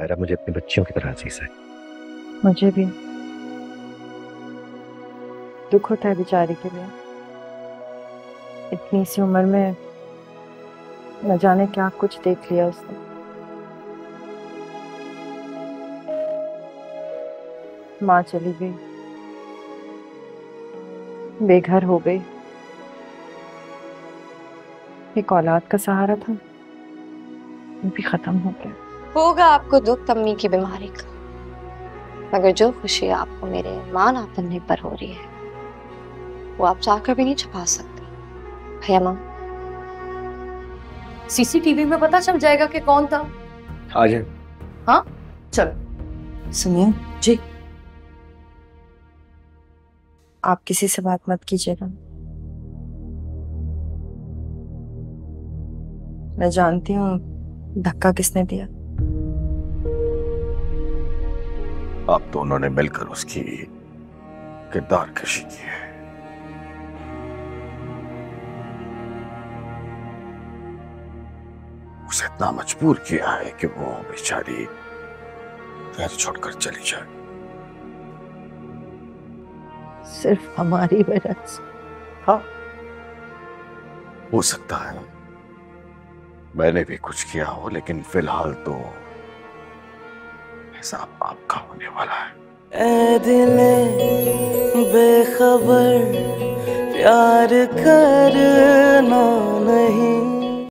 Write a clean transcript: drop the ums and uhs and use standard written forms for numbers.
सायरा मुझे अपनी बच्चियों की तरह अजीज है। मुझे भी दुख होता है बेचारी के लिए। इतनी सी उम्र में न जाने क्या कुछ देख लिया उसने। माँ चली गई, बेघर हो गई। एक औलाद का सहारा था, वो भी खत्म हो गया। होगा आपको दुख अम्मी की बीमारी का, मगर जो खुशी आपको मेरे मां ना बनने पर हो रही है वो आप चाहकर भी नहीं छुपा सकते। भैया मां, सीसीटीवी में पता चल जाएगा कि कौन था। आ जाए। हाँ चलो। सुनिए जी, आप किसी से बात मत कीजिएगा। मैं जानती हूँ धक्का किसने दिया। आप दोनों ने मिलकर उसकी किरदार कशी की है। उसे इतना मजबूर किया है कि वो बेचारी घर छोड़कर चली जाए। सिर्फ हमारी वजह से। हाँ, हो सकता है मैंने भी कुछ किया हो, लेकिन फिलहाल तो हिसाब आपका होने वाला है। ऐ दिले बेखबर प्यार करना नहीं।